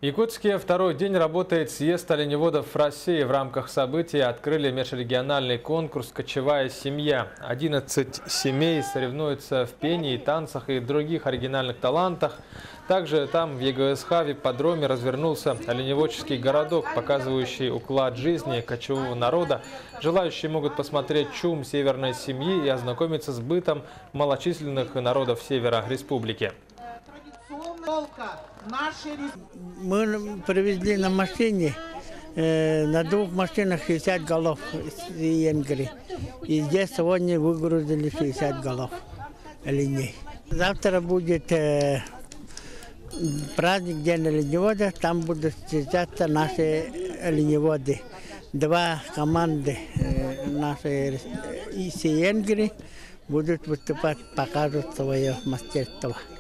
В Якутске второй день работает съезд оленеводов России. В рамках события открыли межрегиональный конкурс «Кочевая семья». 11 семей соревнуются в пении, танцах и других оригинальных талантах. Также там, в ЕГСХ, в ипподроме, развернулся оленеводческий городок, показывающий уклад жизни кочевого народа. Желающие могут посмотреть чум северной семьи и ознакомиться с бытом малочисленных народов севера республики. Мы привезли на машине, на двух машинах 60 голов из Венгрии. И здесь сегодня выгрузили 60 голов оленей. Завтра будет праздник День оленевода, там будут встречаться наши оленеводы. Два команды нашей из Венгрии будут выступать, покажут свое мастерство.